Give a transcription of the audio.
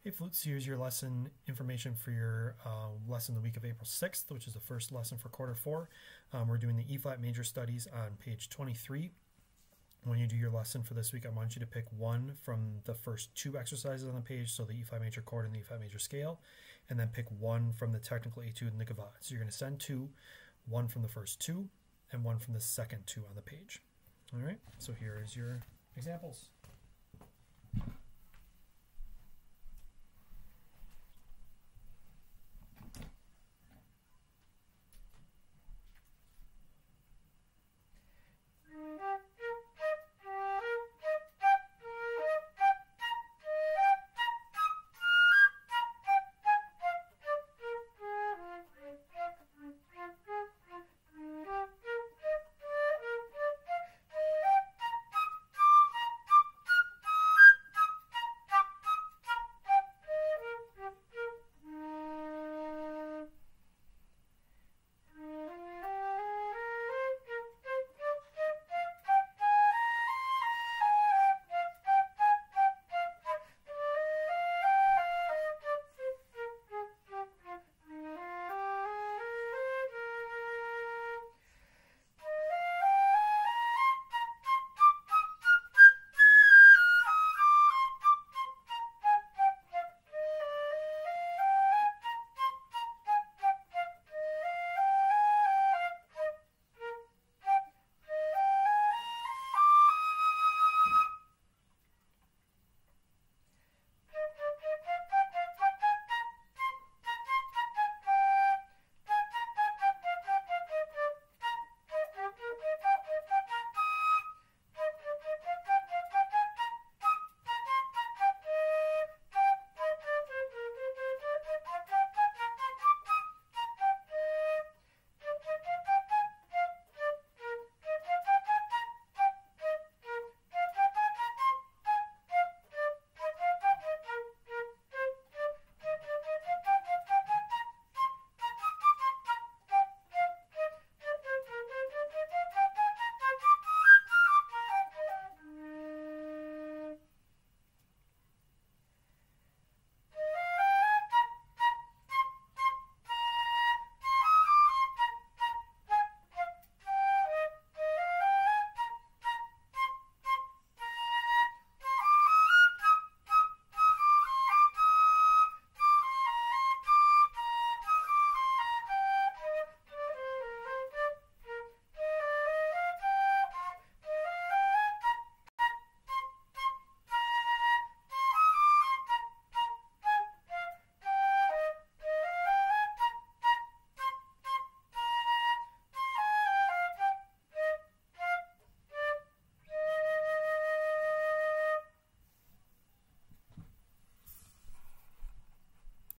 Hey Flutes, here's your lesson information for your lesson the week of April 6th, which is the first lesson for quarter 4. We're doing the E-flat major studies on page 23. When you do your lesson for this week, I want you to pick one from the first 2 exercises on the page, so the E-flat major chord and the E-flat major scale, and then pick one from the technical etude and the gavotte. So you're going to send 2, one from the first 2 and one from the second 2 on the page. All right, so here is your examples.